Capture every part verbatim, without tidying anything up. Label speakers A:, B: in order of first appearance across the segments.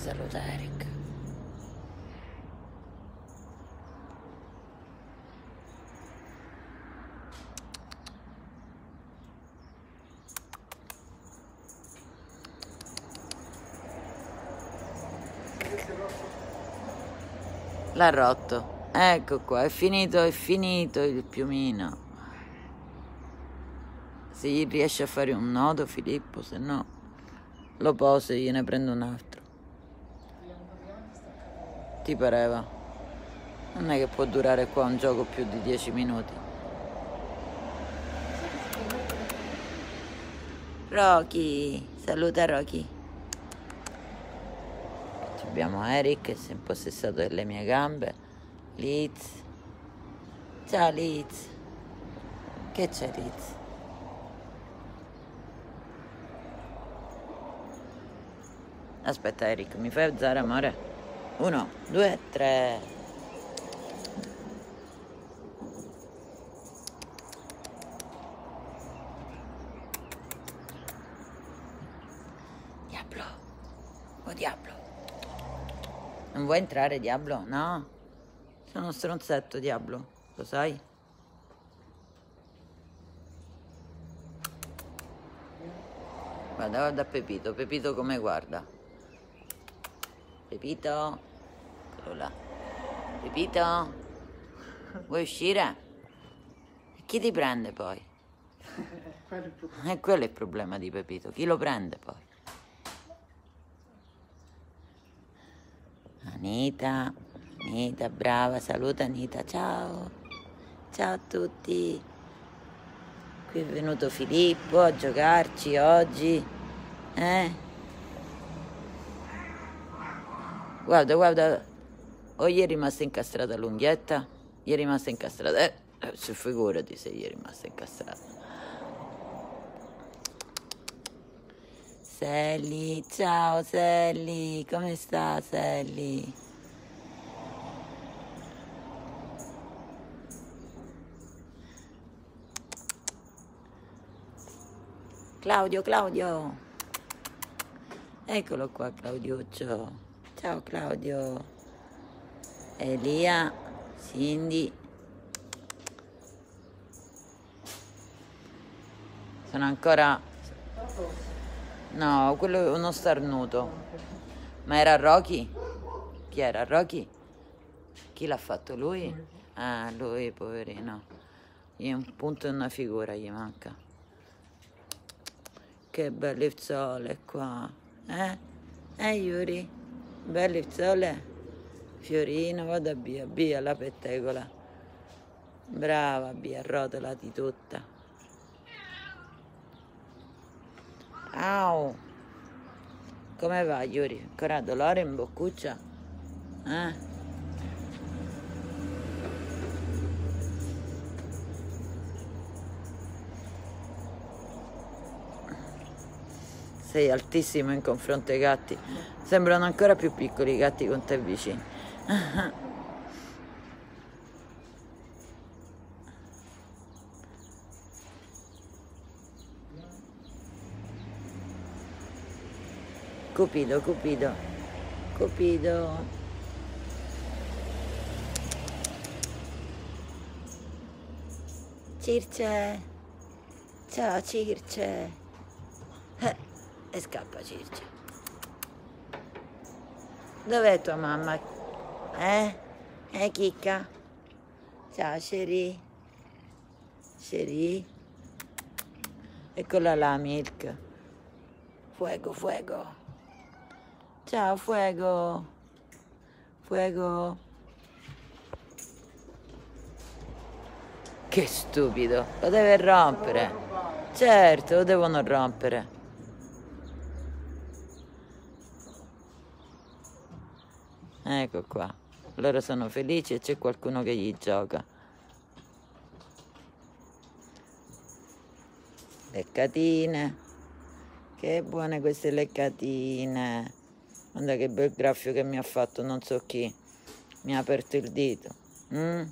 A: Saluta Eric. L'ha rotto. Ecco qua, è finito, è finito il piumino. Se gli riesce a fare un nodo, Filippo, se no lo poso e gliene prendo un altro. Ti pareva? Non è che può durare qua un gioco più di dieci minuti. Rocky, saluta Rocky. Abbiamo Eric che si è impossessato delle mie gambe. Liz. Ciao Liz. Che c'è Liz? Aspetta Eric, mi fai alzare amore? Uno, due, tre. Diablo. Oh Diablo. Non vuoi entrare Diablo? No. Sono uno stronzetto Diablo, lo sai? Guarda, guarda Pepito, Pepito come guarda. Pepito? Eccolo là. Pepito? Vuoi uscire? E chi ti prende poi? E quello è il problema di Pepito, chi lo prende poi? Anita, Anita, brava, saluta Anita, ciao. Ciao a tutti. Qui è venuto Filippo a giocarci oggi. Eh? Guarda, guarda. O gli è rimasta incastrata l'unghietta? Gli è rimasta incastrata. Eh, eh, figurati se gli è rimasta incastrata. Sally, ciao Sally, come sta Sally? Claudio, Claudio, eccolo qua Claudiuccio, ciao Claudio, Elia, Cindy, sono ancora... No, quello è uno starnuto. Ma era Rocky? Chi era? Rocky? Chi l'ha fatto? Lui? Ah, lui, poverino. Gli un punto e una figura gli manca. Che belle izzole qua. Eh? Eh, Yuri? Belle izzole? Fiorino, vada via, via la pettegola. Brava, via, rotolati tutta. Au! Come va, Yuri? Ancora dolore in boccuccia? Eh? Sei altissimo in confronto ai gatti. Sembrano ancora più piccoli i gatti con te vicini. Cupido, Cupido, Cupido. Circe. Ciao Circe. Eh, e scappa Circe. Dov'è tua mamma? Eh? Eh chicca? Ciao Sherry. Sherry. Eccola là Milk. Fuego, fuego. Ciao Fuego. Fuego. Che stupido. Lo deve rompere. Certo, lo devono rompere. Ecco qua. Loro sono felici e c'è qualcuno che gli gioca. Leccatine. Che buone queste leccatine. Guarda che bel graffio che mi ha fatto, non so chi. Mi ha aperto il dito. Mm?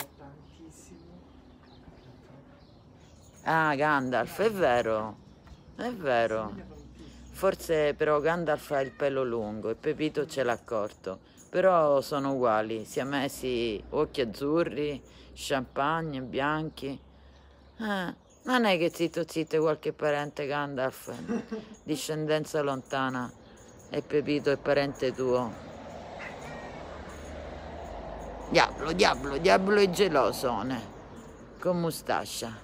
A: Ah, Gandalf, è vero. È vero. Forse però Gandalf ha il pelo lungo e Pepito ce l'ha corto. Però sono uguali, siamesi, occhi azzurri, champagne, bianchi. Eh, non è che zitto zitto qualche parente Gandalf, discendenza lontana, e Pepito è parente tuo. Diavolo, diavolo, diavolo è gelosone, con mustascia.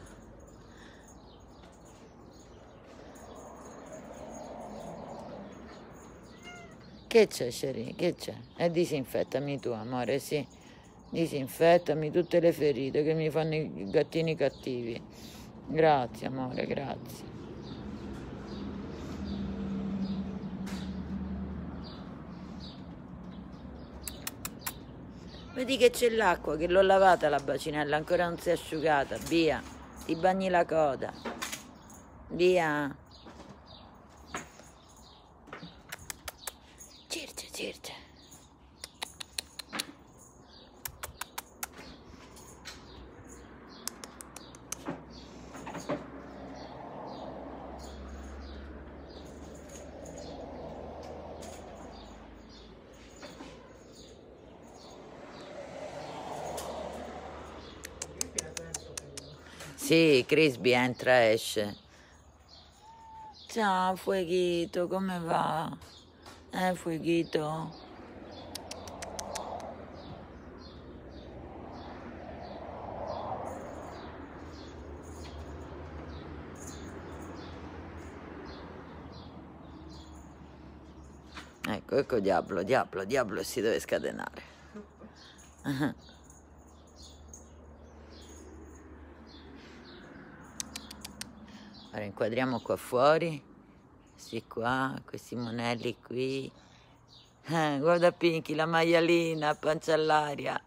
A: Che c'è, Sherry? Che c'è? E disinfettami tu, amore, sì. Disinfettami tutte le ferite che mi fanno i gattini cattivi. Grazie, amore, grazie. Vedi che c'è l'acqua, che l'ho lavata la bacinella, ancora non si è asciugata. Via, ti bagni la coda. Via. Circe, circe. Sì, Crisby entra e esce. Ciao, Fueghito, come va? Eh, Fueghito? Ecco, ecco Diablo, Diablo, Diablo si deve scatenare. Ora inquadriamo qua fuori, questi qua, questi monelli qui. Eh, guarda Pinky, la maialina, pancia all'aria.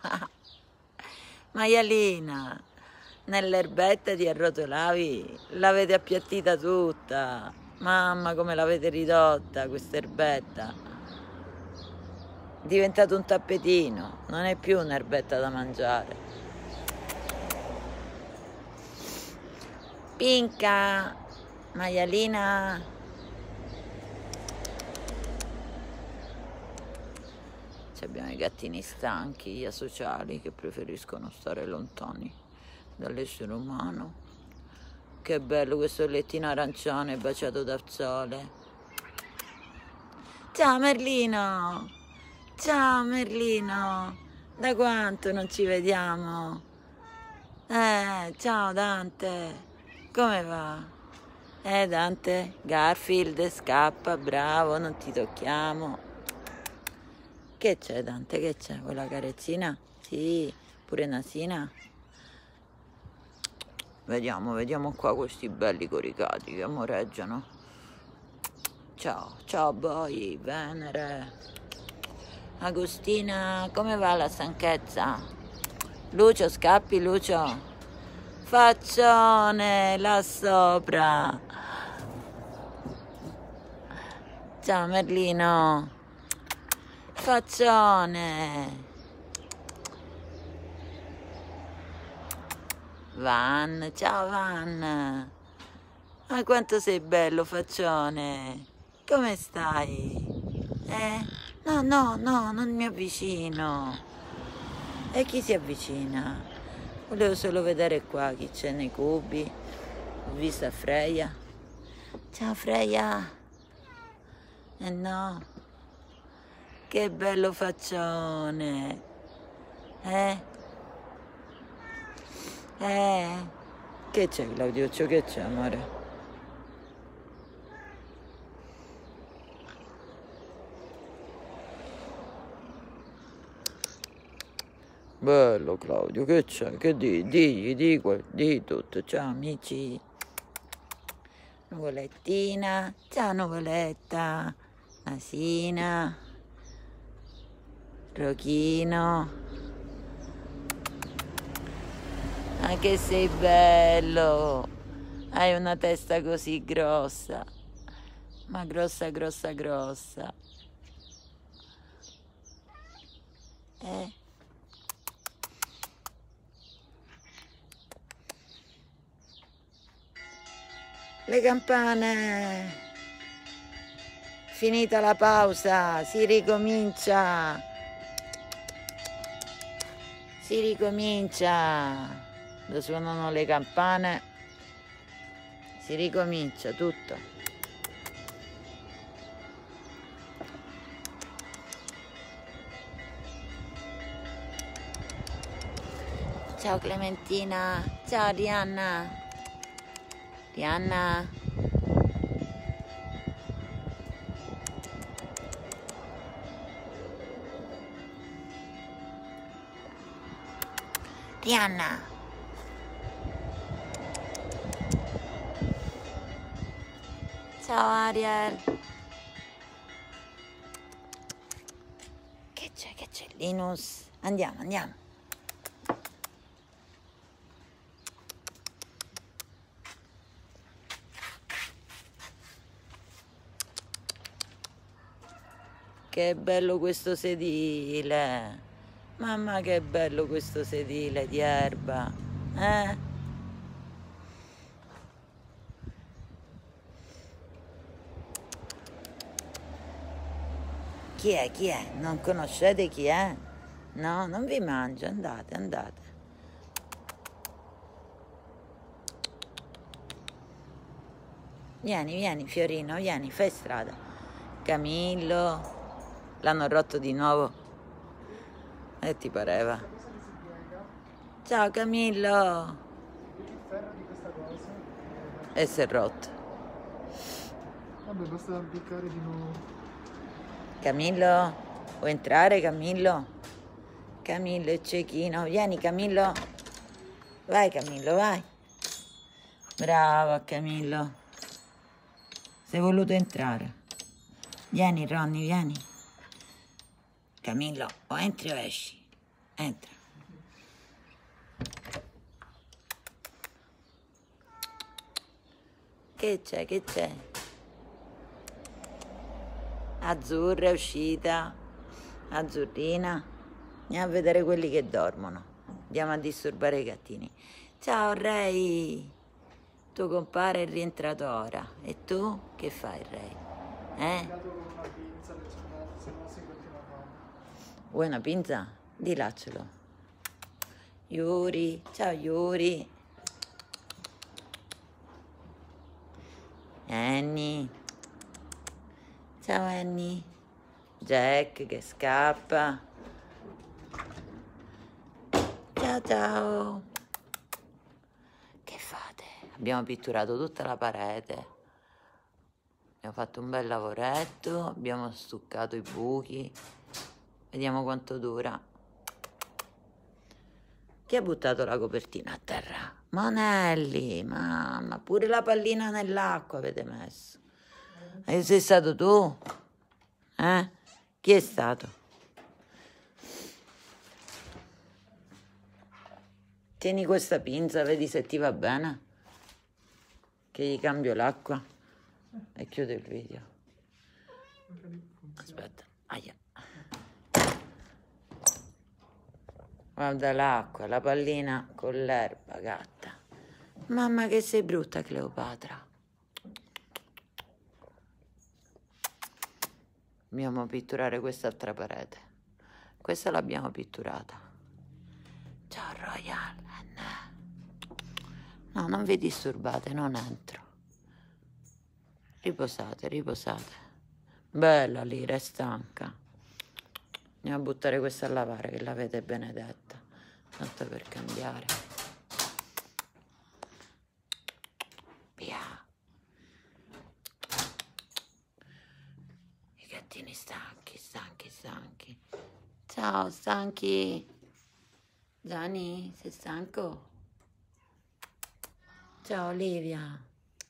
A: Maialina, nell'erbetta ti arrotolavi, l'avete appiattita tutta. Mamma, come l'avete ridotta questa erbetta. È diventato un tappetino, non è più un'erbetta da mangiare. Pinca, maialina. Ci abbiamo i gattini stanchi, asociali, che preferiscono stare lontani dall'essere umano. Che bello questo lettino arancione baciato dal sole. Ciao Merlino! Ciao Merlino! Da quanto non ci vediamo? Eh, ciao Dante! Come va? Eh Dante? Garfield scappa, bravo, non ti tocchiamo. Che c'è Dante? Che c'è? Vuoi la carezzina? Sì, pure Nasina? Vediamo, vediamo qua questi belli coricati che amoreggiano. Ciao, ciao boy, Venere. Agostina, come va la stanchezza? Lucio, scappi Lucio? Faccione, là sopra. Ciao Merlino. Faccione. Van, ciao Van. Ma quanto sei bello, Faccione. Come stai? Eh? No, no, no, non mi avvicino. E chi si avvicina? Volevo solo vedere qua chi c'è nei cubi. Ho visto Freya. Ciao Freya. Eh no. Che bello Faccione. Eh? Eh? Che c'è Claudiuccio? Che c'è amore? Bello Claudio, che c'è? Che di? Digli, di, di, di tutto. Ciao amici. Nuvolettina. Ciao Nuvoletta. Nasina. Rochino. Ma che sei bello. Hai una testa così grossa. Ma grossa, grossa, grossa. Eh? Le campane. Finita la pausa, si ricomincia. Si ricomincia. Dove suonano le campane. Si ricomincia tutto. Ciao Clementina, ciao Rihanna. Rihanna. Rihanna. Ciao Ariel. Che c'è, che c'è? Linus. Andiamo, andiamo. Che bello questo sedile. Mamma che bello questo sedile di erba. Eh? Chi è? Chi è? Non conoscete chi è? No, non vi mangio, andate, andate. Vieni, vieni Fiorino, vieni, fai strada. Camillo, l'hanno rotto di nuovo. E ti pareva? Ciao Camillo. E si è rotto.
B: Vabbè, basta appiccare di nuovo.
A: Camillo, vuoi entrare Camillo? Camillo è ciechino, vieni Camillo. Vai Camillo, vai. Bravo Camillo. Sei voluto entrare. Vieni Ronny, vieni. Camillo, o entri o esci. Entra. Che c'è, che c'è? Azzurra è uscita. Azzurrina. Andiamo a vedere quelli che dormono. Andiamo a disturbare i gattini. Ciao Ray. Tuo compare è rientrato ora. E tu che fai Ray? Eh? Vuoi una pinza? Dilaccelo. Yuri. Ciao Yuri. Annie. Ciao Annie. Jack che scappa. Ciao ciao. Che fate? Abbiamo pitturato tutta la parete. Abbiamo fatto un bel lavoretto. Abbiamo stuccato i buchi. Vediamo quanto dura. Chi ha buttato la copertina a terra? Monelli, mamma, pure la pallina nell'acqua avete messo. E sei stato tu? Eh? Chi è stato? Tieni questa pinza, vedi se ti va bene. Che gli cambio l'acqua. E chiudo il video. Aspetta, aia. Guarda l'acqua, la pallina con l'erba, gatta. Mamma che sei brutta Cleopatra. Dobbiamo pitturare quest'altra parete. Questa l'abbiamo pitturata. Ciao Royal. No, non vi disturbate, non entro. Riposate, riposate. Bella Lira, è stanca. Andiamo a buttare questa a lavare che l'avete benedetta. Tanto per cambiare. Via. I gattini stanchi, stanchi, stanchi. Ciao, stanchi. Gianni, sei stanco? Ciao Olivia.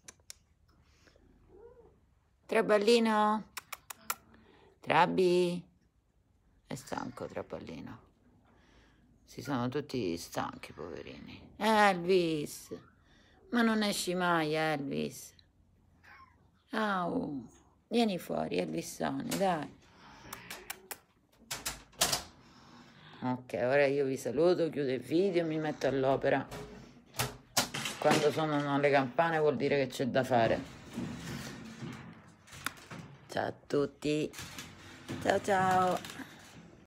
A: Traballino? Trabbi? È stanco Traballino. Si sono tutti stanchi, poverini. Elvis! Ma non esci mai, Elvis. Au! Vieni fuori, Elvisone, dai. Ok, ora io vi saluto, chiudo il video e mi metto all'opera. Quando suonano le campane vuol dire che c'è da fare. Ciao a tutti. Ciao ciao.